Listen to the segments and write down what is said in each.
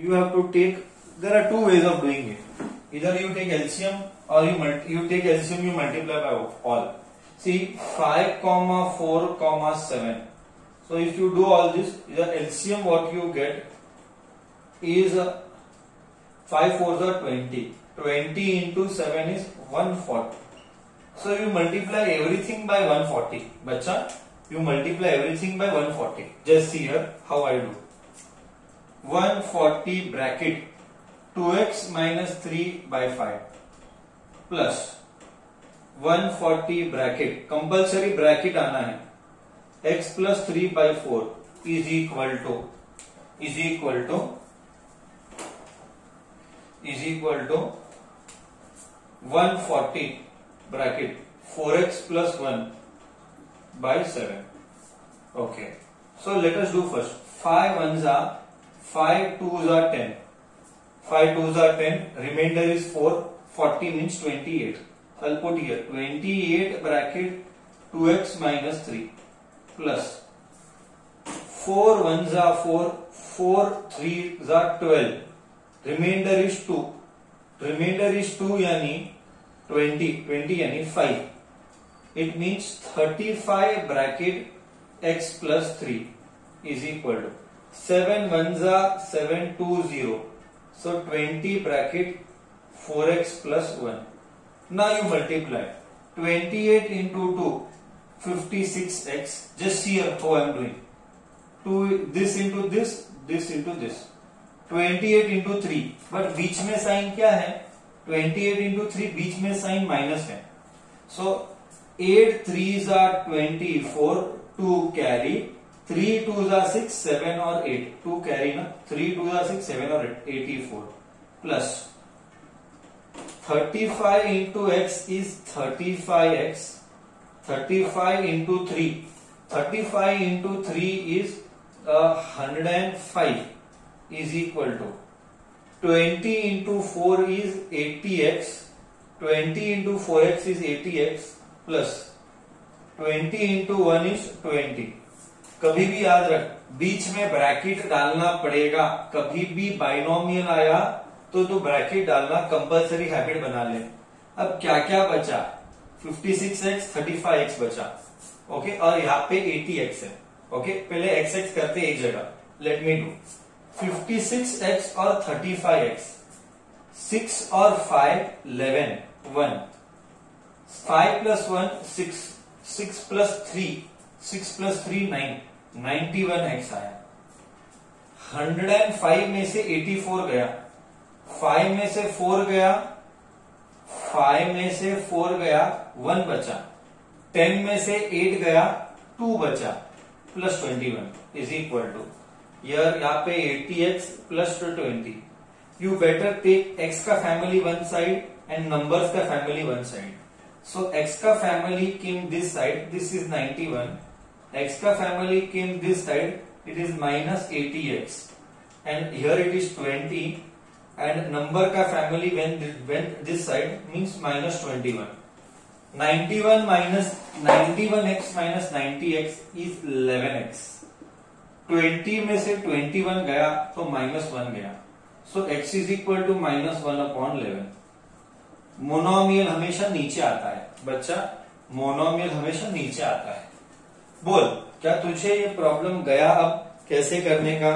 you have to take, there are two ways of doing it. Either you take LCM or you take LCM, you multiply by all. See 5, 4, 7. So if you do all this, the LCM what you get is 5 4s are 20. 20 into 7 is 140. So you multiply everything by 140. Bacha, you multiply everything by 140. Just see here how I do. 140 bracket 2x minus 3 by 5 plus 140 bracket, compulsory bracket आना है, x plus 3 by 4 is equal to 140 bracket 4x plus 1 by 7. Okay. So let us do first. 5 1s are 5 2s are 10. 5 2s are 10. Remainder is 4. 40 means 28. I'll put here 28 bracket 2x minus 3 plus 4 1s are 4. 4 3s are 12. Remainder is 2. Remainder is 2 yani 20 yani 5. It means 35 bracket x plus 3 is equal to 7 1s are 7 2 0. So 20 bracket 4x plus 1. Now you multiply 28 into 2 56x. Just see here how I am doing. 2 this into this, this into this. 28 into 3. But बीच में sign क्या है? 28 into 3 बीच में sign minus है. So 8 3s are 24. 2 carry. 3 2s are 6, 7 or 8. 2 carry na. 3 2s are 6, 7 or 8. 84 plus 35 into x is 35x. 35 into 3. 35 into 3 is 105 is equal to 20 into 4 is 80x. 20 into 4x is 80x plus 20 into 1 is 20. कभी भी याद रख, बीच में bracket डालना पड़ेगा. कभी भी binomial आया तो ब्रैकेट डालना कंपलसरी हैबिट बना ले. अब क्या क्या बचा? 56x 35x बचा. ओके, और यहाँ पे 80x है. ओके, पहले xx करते एक जगह. लेट मी डू 56x और 35x. 6 और 5 11 1. 5 plus 1 6. 6 plus 3 6 plus 3 9. 91x आया. 105 में से 84 गया. 5 में से 4 गया. 5 में से 4 गया. 1 बचा. 10 में से 8 गया. 2 बचा. प्लस 21 इज इक्वल टू, यहाँ पे 80x plus 20. You better take x का family one side and numbers का family one side. So x का family came this side, this is 91. x का family came this side, it is minus 80x, and here it is 20, and number का family when this side means minus 21. 91 minus 91x minus 90x is 11x. 20 में से 21 गया तो minus 1 गया. So x is equal to minus 1 upon 11. Monomial हमेशा नीचे आता है बच्चा, मोनोमियल हमेशा नीचे आता है. बोल, क्या तुझे ये प्रॉब्लम गया अब कैसे करने का?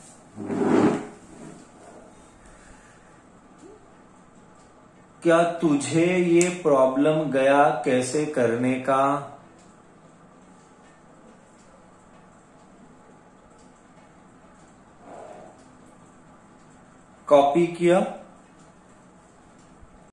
क्या तुझे ये प्रॉब्लम गया कैसे करने का? कॉपी किया?